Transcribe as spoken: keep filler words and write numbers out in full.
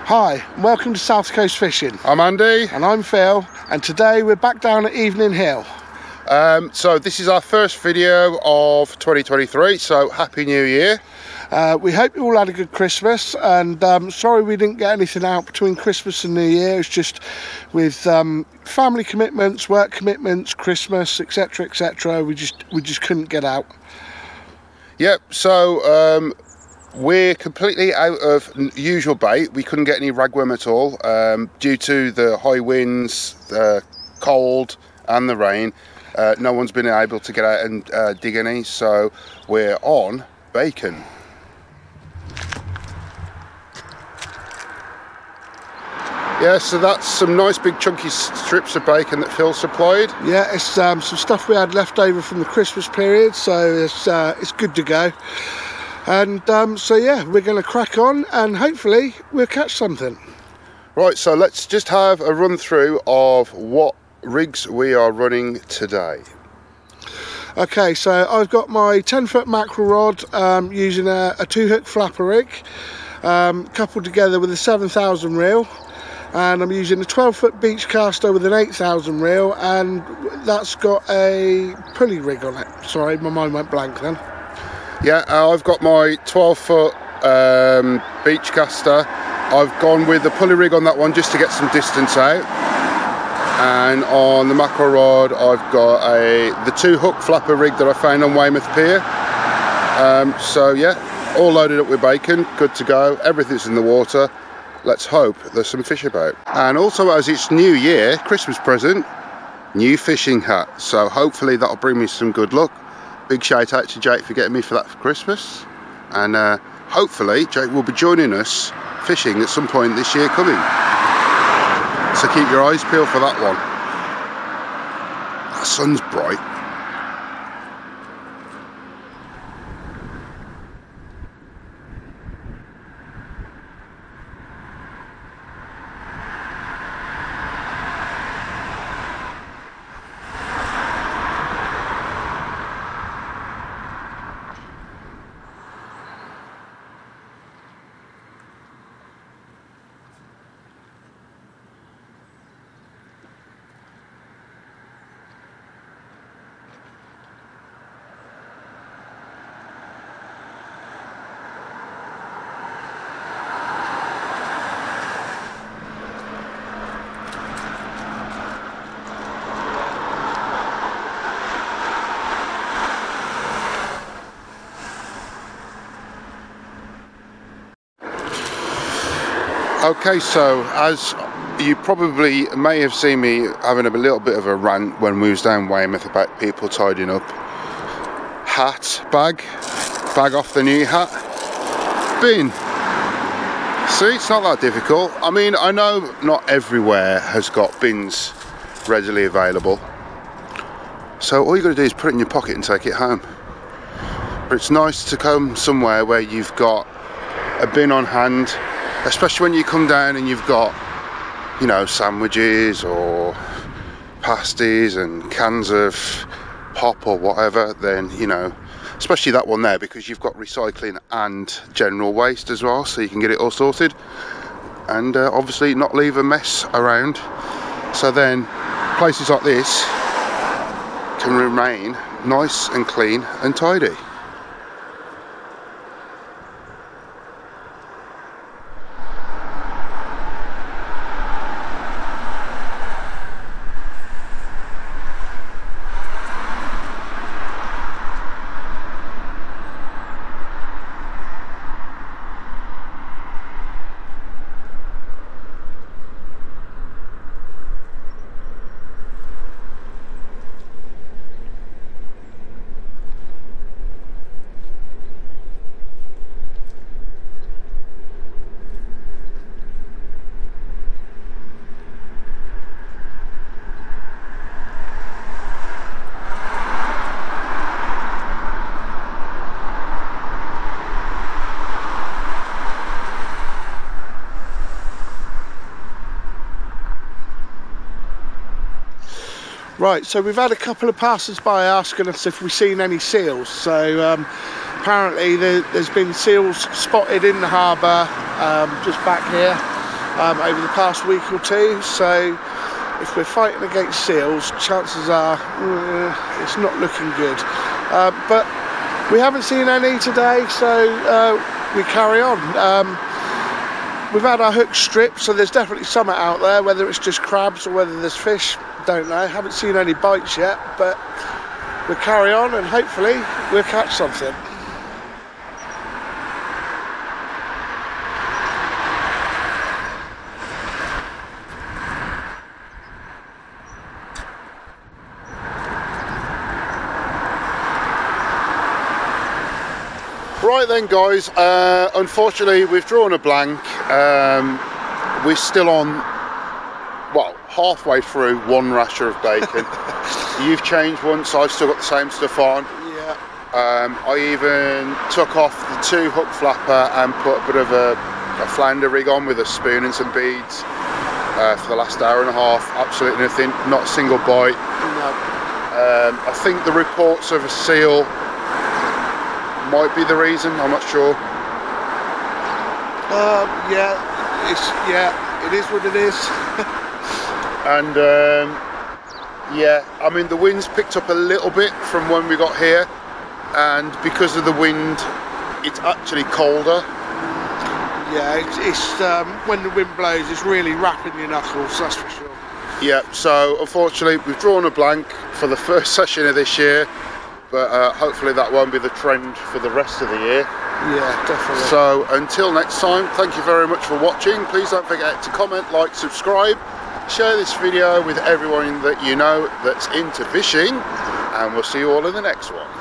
Hi, and welcome to South Coast Fishing. I'm Andy. And I'm Phil, and today we're back down at Evening Hill. Um, so this is our first video of twenty twenty-three, so Happy New Year. Uh, we hope you all had a good Christmas, and um, sorry we didn't get anything out between Christmas and New Year. It's just with um, family commitments, work commitments, Christmas, et cetera, et cetera. We just we just couldn't get out. Yep. So um, we're completely out of usual bait. We couldn't get any ragworm at all um, due to the high winds, the cold, and the rain. Uh, no one's been able to get out and uh, dig any, so we're on bacon. Yeah, so that's some nice big chunky strips of bacon that Phil supplied. Yeah, it's um, some stuff we had left over from the Christmas period, so it's uh, it's good to go. And um, so yeah, we're going to crack on, and hopefully we'll catch something. Right, so let's just have a run through of what rigs we are running today. Okay, so I've got my ten foot mackerel rod um, using a, a two hook flapper rig, um, coupled together with a seven thousand reel. And I'm using a twelve foot beach caster with an eight thousand reel, and that's got a pulley rig on it. Sorry, my mind went blank then. Yeah, uh, I've got my twelve foot um, beach caster. I've gone with the pulley rig on that one just to get some distance out. And on the mackerel rod, I've got a the two hook flapper rig that I found on Weymouth Pier. Um, so yeah, all loaded up with bacon, good to go. Everything's in the water. Let's hope there's some fish about. And also, as it's New Year, Christmas present, new fishing hat. So hopefully that'll bring me some good luck. Big shout out to Jake for getting me for that for Christmas. And uh, hopefully Jake will be joining us fishing at some point this year coming. So keep your eyes peeled for that one. That sun's bright. Okay, so as you probably may have seen me having a little bit of a rant when we was down Weymouth about people tidying up hat, bag, bag off the new hat, bin. See, it's not that difficult. I mean, I know not everywhere has got bins readily available. So all you got to do is put it in your pocket and take it home. But it's nice to come somewhere where you've got a bin on hand, especially when you come down and you've got, you know, sandwiches or pasties and cans of pop or whatever, then, you know, especially that one there, because you've got recycling and general waste as well, so you can get it all sorted and uh, obviously not leave a mess around. So then places like this can remain nice and clean and tidy. Right, so we've had a couple of passers-by asking us if we've seen any seals. So um, apparently there, there's been seals spotted in the harbour, um, just back here. um, over the past week or two. So if we're fighting against seals, chances are uh, it's not looking good. Uh, but we haven't seen any today, so uh, we carry on. Um, we've had our hooks stripped, so there's definitely some out there, whether it's just crabs or whether there's fish, don't know. Haven't seen any bites yet, but we'll carry on and hopefully we'll catch something. Right then guys, uh, unfortunately we've drawn a blank. Um, we're still on, well, halfway through one rasher of bacon. You've changed once, I've still got the same stuff on. Yeah. Um, I even took off the two hook flapper and put a bit of a, a flounder rig on with a spoon and some beads uh, for the last hour and a half. Absolutely nothing, not a single bite. No. Um, I think the reports of a seal might be the reason, I'm not sure. Um, yeah, it's, yeah, it is what it is. And um, yeah, I mean the wind's picked up a little bit from when we got here, and because of the wind it's actually colder. Yeah, it's, it's um, when the wind blows it's really rapping your knuckles, that's for sure. Yeah, so unfortunately we've drawn a blank for the first session of this year, but uh, hopefully that won't be the trend for the rest of the year. Yeah, definitely. So until next time, thank you very much for watching. Please don't forget to comment, like, subscribe, share this video with everyone that you know that's into fishing, and we'll see you all in the next one.